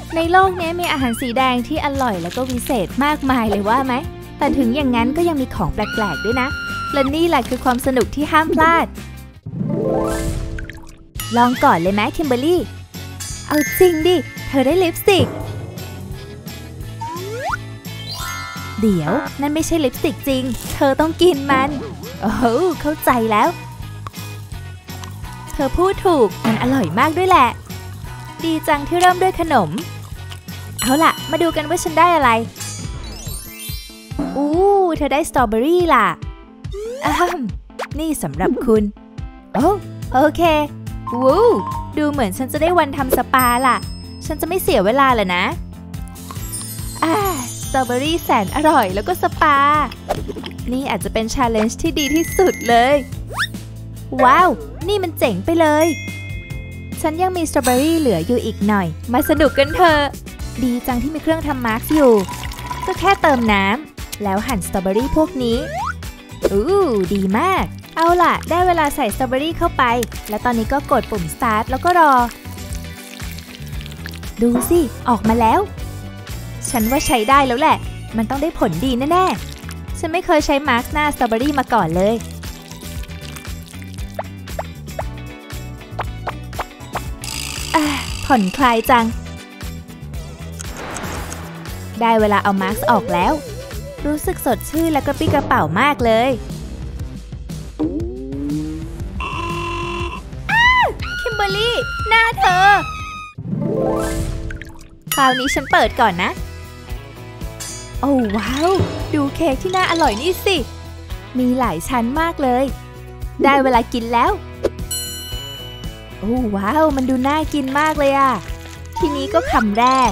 ในโลกนี้มีอาหารสีแดงที่อร่อยแล้วก็วิเศษมากมายเลยว่าไหมแต่ถึงอย่างนั้นก็ยังมีของแปลกๆด้วยนะและนี่แหละคือความสนุกที่ห้ามพลาดลองก่อนเลยไหมคิมเบอร์รี่เอาจริงดิเธอได้ลิปสติกเดี๋ยวนั่นไม่ใช่ลิปสติกจริงเธอต้องกินมันโอ้โหเข้าใจแล้วเธอพูดถูกมันอร่อยมากด้วยแหละดีจังที่เริ่มด้วยขนมเอาล่ะมาดูกันว่าฉันได้อะไรเธอได้สตรอเบอรี่ล่ะนี่สำหรับคุณโอเควู้ดูเหมือนฉันจะได้วันทำสปาล่ะฉันจะไม่เสียเวลาเลยนะสตรอเบอรี่แสนอร่อยแล้วก็สปานี่อาจจะเป็นชาเลนจ์ที่ดีที่สุดเลยว้าวนี่มันเจ๋งไปเลยฉันยังมีสตรอเบอรี่เหลืออยู่อีกหน่อยมาสนุกกันเถอะดีจังที่มีเครื่องทำมาร์กอยู่ก็แค่เติมน้ำแล้วหั่นสตรอเบอรี่พวกนี้ดีมากเอาล่ะได้เวลาใส่สตรอเบอรี่เข้าไปและตอนนี้ก็กดปุ่ม start แล้วก็รอดูสิออกมาแล้วฉันว่าใช้ได้แล้วแหละมันต้องได้ผลดีแน่ๆฉันไม่เคยใช้มาร์กหน้าสตรอเบอรี่มาก่อนเลยผ่อนคลายจังได้เวลาเอามาร์กออกแล้วรู้สึกสดชื่นและกระปรี้กระเป๋ามากเลยคิมเบอร์รี่หน้าเธอคราวนี้ฉันเปิดก่อนนะโอ้ว้าวดูเค้กที่น่าอร่อยนี่สิมีหลายชั้นมากเลยได้เวลากินแล้วโอ้ว้าวมันดูน่ากินมากเลยอ่ะทีนี้ก็คำแรก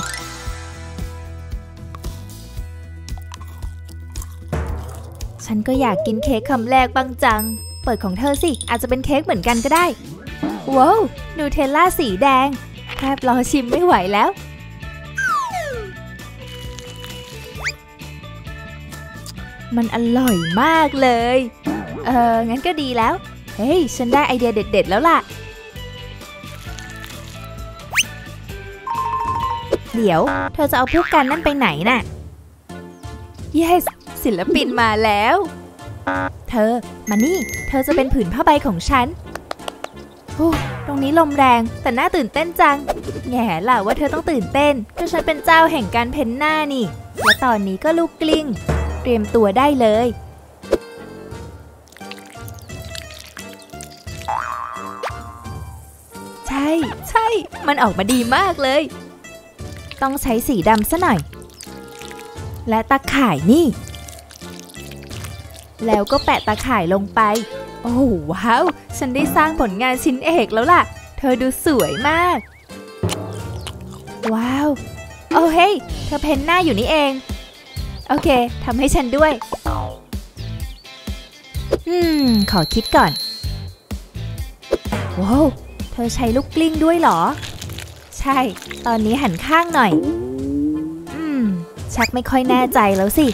ฉันก็อยากกินเค้กคำแรกบ้างจังเปิดของเธอสิอาจจะเป็นเค้กเหมือนกันก็ได้ว้าวนูเทลล่าสีแดงแทบรอชิมไม่ไหวแล้วมันอร่อยมากเลยงั้นก็ดีแล้วเฮ้ยฉันได้ไอเดียเด็ดๆแล้วล่ะเดี๋ยวเธอจะเอาพวกกันนั่นไปไหนน่ะ yes ศิลปินมาแล้วเธอมานี่เธอจะเป็นผืนผ้าใบของฉันตรงนี้ลมแรงแต่น่าตื่นเต้นจังแง่ล่ะว่าเธอต้องตื่นเต้นก็ฉันเป็นเจ้าแห่งการเพ้นหน้านี่และตอนนี้ก็ลูกกลิ้งเตรียมตัวได้เลยใช่มันออกมาดีมากเลยต้องใช้สีดำซะหน่อยและตาข่ายนี่แล้วก็แปะตาข่ายลงไปโอ้ว้าวฉันได้สร้างผลงานชิ้นเอกแล้วล่ะเธอดูสวยมากว้าวโอ้เฮ้ยเธอเพ้นหน้าอยู่นี่เองโอเคทำให้ฉันด้วยขอคิดก่อนว้าวเธอใช้ลูกกลิ้งด้วยเหรอใช่ตอนนี้หันข้างหน่อยชักไม่ค่อยแน่ใจแล้วสิ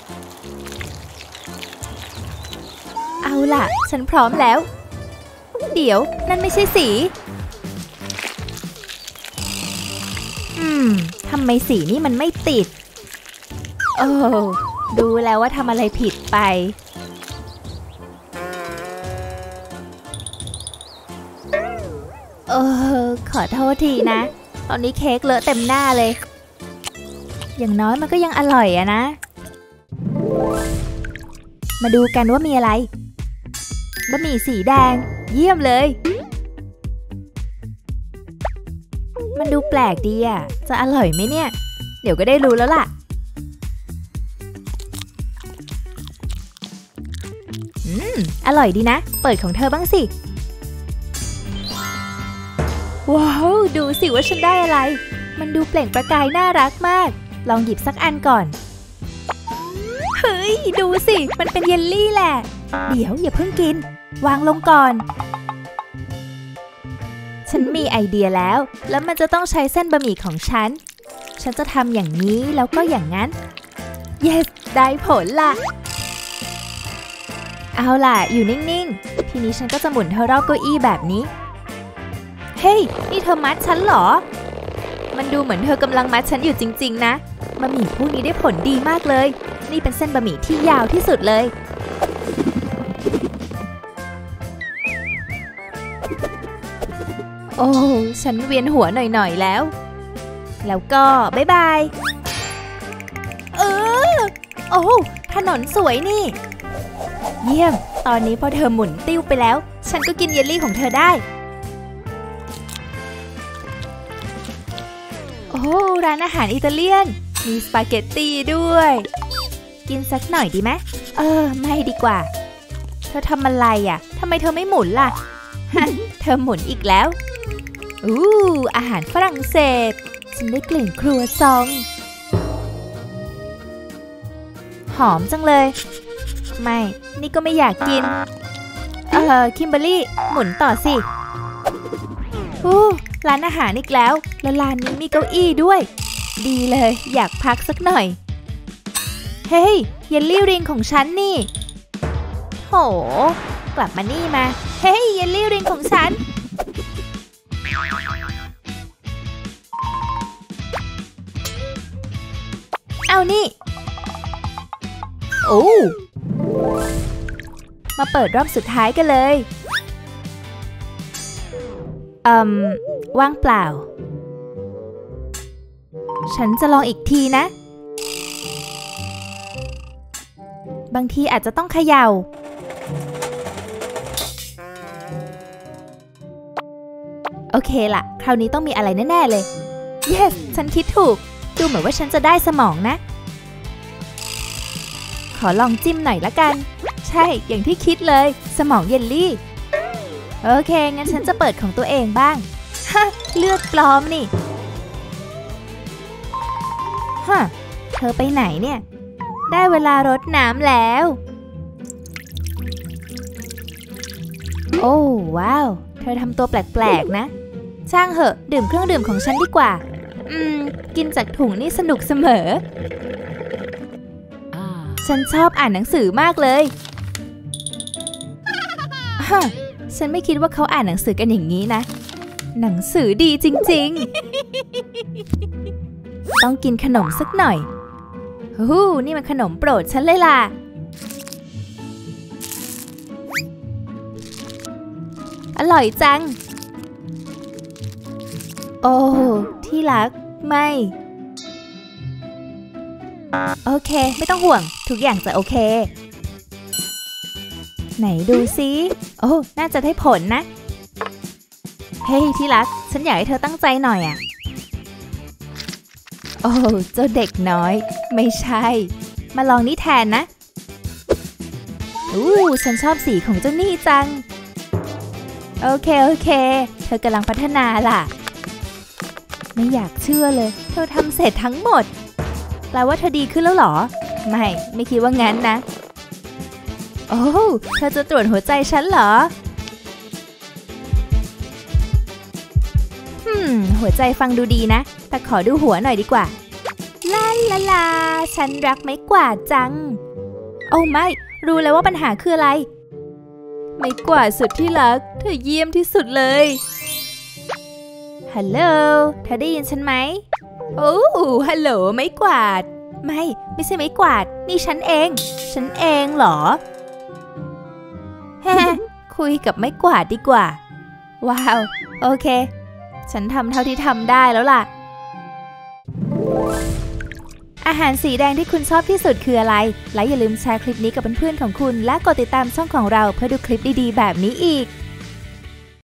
เอาล่ะฉันพร้อมแล้วเดี๋ยวนั่นไม่ใช่สีทำไมสีนี่มันไม่ติดดูแล้วว่าทำอะไรผิดไปขอโทษทีนะตอนนี้เค้กเลอะเต็มหน้าเลยอย่างน้อยมันก็ยังอร่อยอะนะมาดูกันว่ามีอะไรบะหมี่สีแดงเยี่ยมเลยมันดูแปลกดีอะจะอร่อยไหมเนี่ยเดี๋ยวก็ได้รู้แล้วล่ะอร่อยดีนะเปิดของเธอบ้างสิว้าวดูสิว่าฉันได้อะไรมันดูเปล่งประกายน่ารักมากลองหยิบสักอันก่อนเฮ้ยดูสิมันเป็นเยลลี่แหละเดี๋ยวอย่าเพิ่งกินวางลงก่อนฉันมีไอเดียแล้วมันจะต้องใช้เส้นบะหมี่ของฉันจะทำอย่างนี้แล้วก็อย่างนั้น yes ได้ผลล่ะเอาล่ะอยู่นิ่งๆทีนี้ฉันก็จะหมุนเธอรอบเก้าอี้แบบนี้เฮ้ยนี่เธอมัดฉันเหรอมันดูเหมือนเธอกำลังมัดฉันอยู่จริงๆนะบะหมี่พวกนี้ได้ผลดีมากเลยนี่เป็นเส้นบะหมี่ที่ยาวที่สุดเลยโอ้ฉันเวียนหัวหน่อยๆแล้วก็บ๊ายบายโอ้ถนนสวยนี่เยี่ยมตอนนี้พอเธอหมุนติ้วไปแล้วฉันก็กินเยลลี่ของเธอได้โอ้ร้านอาหารอิตาเลียนมีสปาเกตตี้ด้วยกินสักหน่อยดีไหมไม่ดีกว่าเธอทำอะไรอ่ะทำไมเธอไม่หมุนล่ะ เธอหมุนอีกแล้วอาหารฝรั่งเศสฉันได้กลิ่นครัวซองหอมจังเลยไม่นี่ก็ไม่อยากกินคิมเบอร์รี่หมุนต่อสิร้านอาหารอีกแล้วแล้วร้านนี้มีเก้าอี้ด้วยดีเลยอยากพักสักหน่อยเฮ้ยเยลลี่ริงของฉันนี่โหกลับมานี่มาเฮ้ยเยลลี่ริงของฉันเอานี่มาเปิดรอบสุดท้ายกันเลยว่างเปล่าฉันจะลองอีกทีนะบางทีอาจจะต้องเขย่าโอเคล่ะคราวนี้ต้องมีอะไรแน่ๆเลย yes ฉันคิดถูกดูเหมือนว่าฉันจะได้สมองนะขอลองจิ้มหน่อยละกันใช่อย่างที่คิดเลยสมองเยลลี่โอเคงั้นฉันจะเปิดของตัวเองบ้างฮะเลือดปลอมนี่เธอไปไหนเนี่ยได้เวลารดน้ำแล้วโอ้ว้าวเธอทำตัวแปลกๆนะช่างเหอะดื่มเครื่องดื่มของฉันดีกว่ากินจากถุงนี่สนุกเสมอฉันชอบอ่านหนังสือมากเลยฉันไม่คิดว่าเขาอ่านหนังสือกันอย่างนี้นะหนังสือดีจริงๆต้องกินขนมสักหน่อยนี่มันขนมโปรดฉันเลยล่ะอร่อยจังโอ้ที่รักไม่โอเคไม่ต้องห่วงทุกอย่างจะโอเคไหนดูซิโอ้น่าจะได้ผลนะเฮ้ยที่รักฉันอยากให้เธอตั้งใจหน่อยอ่ะโอ้เจ้าเด็กน้อยไม่ใช่มาลองนี่แทนนะฉันชอบสีของเจ้านี่จังโอเคเธอกำลังพัฒนาล่ะไม่อยากเชื่อเลยเธอทำเสร็จทั้งหมดแปลว่าเธอดีขึ้นแล้วเหรอไม่คิดว่างั้นนะโอ้เธอจะตรวจหัวใจฉันเหรอหัวใจฟังดูดีนะแต่ขอดูหัวหน่อยดีกว่าลาฉันรักไม้กวาดจังโอ้ไม่รู้แล้วว่าปัญหาคืออะไรไม้กวาดสุดที่รักเธอเยี่ยมที่สุดเลยฮัลโหลเธอได้ยินฉันไหมฮัลโหลไม้กวาดไม่ใช่ไม้กวาดนี่ฉันเองเหรอคุยกับไม้กวาดดีกว่าว้าวโอเคฉันทำเท่าที่ทำได้แล้วล่ะอาหารสีแดงที่คุณชอบที่สุดคืออะไรและอย่าลืมแชร์คลิปนี้กับเพื่อนๆของคุณและกดติดตามช่องของเราเพื่อดูคลิปดีๆแบบนี้อีก